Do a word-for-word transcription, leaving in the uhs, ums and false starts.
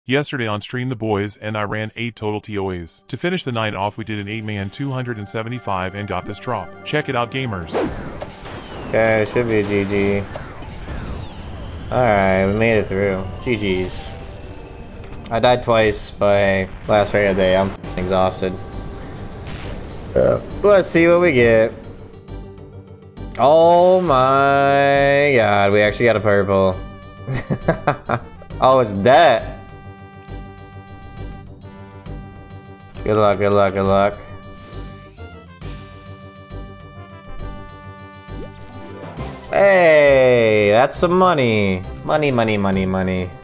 Yesterday on stream the boys and I ran eight total T O As. To finish the night off we did an eight man two hundred seventy-five and got this drop. Check it out gamers. Okay, should be a G G. Alright, we made it through. G G's. I died twice by last raid of the day. I'm exhausted. Uh, let's see what we get. Oh my god, we actually got a purple. Oh, it's that. Good luck, good luck, good luck. Hey, that's some money. Money, money, money, money.